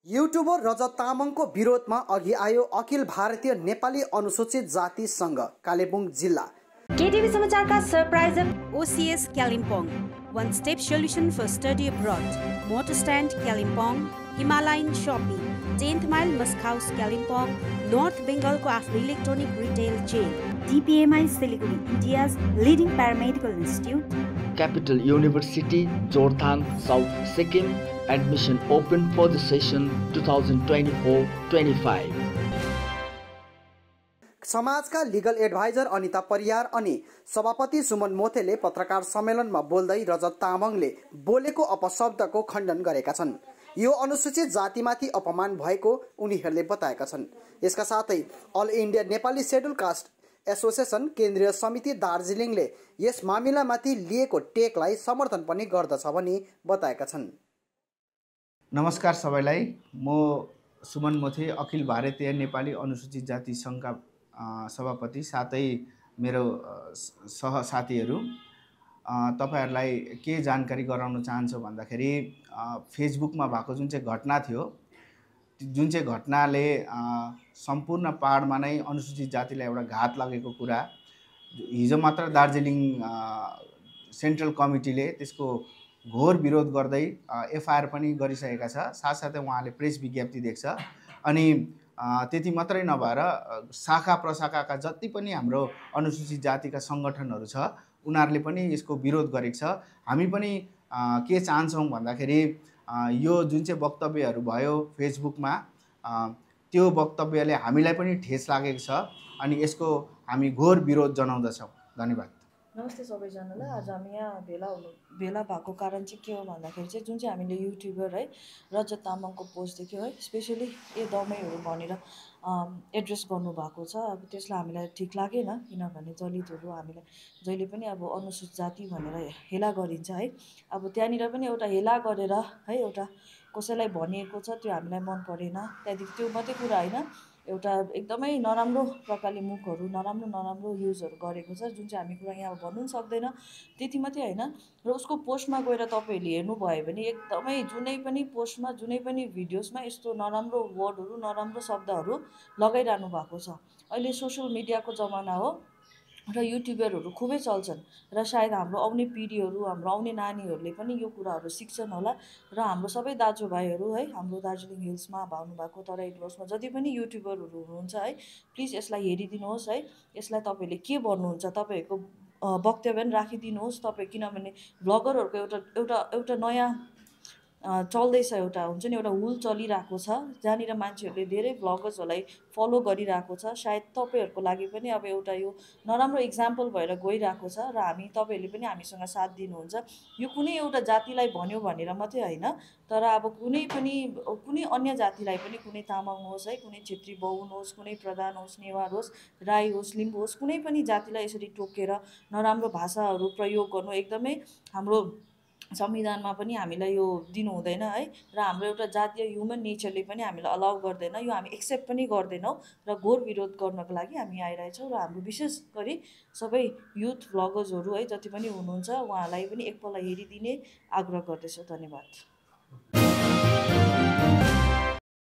YouTuber रजत तामाङको विरोधमा अघि आयो अखिल भारतीय नेपाली अनुसूचित जाति संघ कालेबुङ जिल्ला। केटिभी समाचारका surprise OCS Kalimpong, one step solution for study abroad, motor stand Kalimpong, Himalayan shopping, 10th mile मस्क हाउस कालिम्पोङ, नर्थ बेङ्गलको आफ्नो electronic retail chain, DPMI Siliguri, India's leading paramedical institute, Capital University, Jorthang, South Sikkim. Admission open for the session 2024-25. समाजका legal adviser Anita Pariyar अनि सभापति Suman Mothele पत्रकार सम्मेलनमा बोल्दै रजत तामाङले बोलेको अपशब्दको खण्डन गरेका छन्। यो अनुसूचित जातिमाथि अपमान भएको उनीहरूले बताएका छन्। यसका साथै all India Nepali schedule caste association केन्द्रीय समिति दार्जिलिङले यस मामिलामाथि लिएको टेकलाई समर्थन पनि गर्दछ भनी बताएका छन्। नमस्कार सबैलाई, म सुमन मोथे अखिल भारतीय नेपाली अनुसूचित जाति संघका सभापति साथै मेरो सहसाथीहरू तपाईहरुलाई के जानकारी गराउन चाहन्छु भन्दाखेरि फेसबुकमा भएको जुन चाहिँ घटना थियो, जुन चाहिँ घटनाले सम्पूर्ण पहाडमा नै अनुसूचित जातिलाई एउटा घात लागेको कुरा हिजो मात्र दार्जिलिङ सेन्ट्रल कमिटीले त्यसको घोर विरोध गर्दै एफआईआर पनि गरिसकेका छ। साथसाथै उहाँले प्रेस विज्ञप्ति दिएको छ अनि त्यति मात्रै नभएर शाखा प्रशाखाका जति पनि हाम्रो अनुसूचित जातिका संगठनहरू छ उनीहरूले पनि यसको विरोध गरेको छ। हामी पनि के चाहन्छौँ भन्दाखेरि यो जुन चाहिँ वक्तव्यहरू भयो फेसबुकमा त्यो वक्तव्यले हामीलाई पनि ठेस लागेको छ अनि यसको हामी घोर विरोध जनाउँदछौँ। धन्यवाद। नमस्ते सबैजनालाई। आज हामी यहाँ भेला भएको कारण चाहिँ के हो भन्दाखेरि चाहिँ जुन चाहिँ हामीले युट्युबर है रजत तामाङको पोस्ट देख्यौँ है, स्पेसली ए दमाईहरू भनेर एड्रेस गर्नुभएको छ। अब त्यसलाई हामीलाई ठिक लागेन, किनभने दलितहरू हामीलाई जहिले पनि अब अनुसूचित जाति भनेर हेला गरिन्छ है। अब त्यहाँनिर पनि एउटा हेला गरेर है एउटा कसैलाई भनिएको छ त्यो हामीलाई मन परेन। त्यहाँदेखि त्यो मात्रै कुरा होइन, एउटा एकदमै नराम्रो प्रकारले मुखहरू नराम्रो युजहरू गरेको छ जुन चाहिँ हामी कुरा यहाँ भन्नु पनि सक्दैन। त्यति मात्रै होइन, र उसको पोस्टमा गएर तपाईँहरूले हेर्नुभयो भने एकदमै जुनै पनि पोस्टमा जुनै पनि भिडियोसमा यस्तो नराम्रो वर्डहरू नराम्रो शब्दहरू लगाइरहनु भएको छ। अहिले सोसियल मिडियाको जमाना हो र युट्युबरहरू खुबै चल्छन् र सायद हाम्रो आउने पिँढीहरू हाम्रो आउने नानीहरूले पनि यो कुराहरू सिक्छन् होला। र हाम्रो सबै दाजुभाइहरू है हाम्रो दार्जिलिङ हिल्समा भाउनुभएको तराई डुवर्समा जति पनि युट्युबरहरू हुनुहुन्छ है, प्लिज यसलाई हेरिदिनुहोस् है। यसलाई तपाईँहरूले के भन्नुहुन्छ तपाईँहरूको वक्तव्य पनि राखिदिनुहोस् तपाईँ, किनभने भ्लगरहरूको एउटा नयाँ चल्दैछ, एउटा हुन्छ नि एउटा हुल चलिरहेको छ जहाँनिर मान्छेहरूले धेरै भ्लगर्सहरूलाई फलो गरिरहेको छ। सायद तपाईँहरूको लागि पनि अब एउटा यो नराम्रो इक्जाम्पल भएर गइरहेको छ र तपाईँहरूले पनि हामीसँग साथ दिनुहुन्छ। यो कुनै एउटा जातिलाई भन्यो भनेर मात्रै होइन, तर अब कुनै अन्य जातिलाई पनि, कुनै तामाङ होस् है, कुनै छेत्री बाहुन होस्, कुनै प्रधान होस्, नेवार होस्, राई होस्, लिम्बू होस्, कुनै पनि जातिलाई यसरी टोकेर नराम्रो भाषाहरू प्रयोग गर्नु एकदमै हाम्रो संविधानमा पनि हामीलाई यो दिनु हुँदैन है। र हाम्रो एउटा जातीय ह्युमन नेचरले पनि हामीलाई अलाउ गर्दैन, यो हामी एक्सेप्ट पनि गर्दैनौँ र घोर विरोध गर्नको लागि हामी आइरहेछौँ। र हाम्रो विशेष गरी सबै युथ भ्लगर्सहरू है जति पनि हुनुहुन्छ उहाँलाई पनि एकपल्ट हेरिदिने आग्रह गर्दछु। धन्यवाद।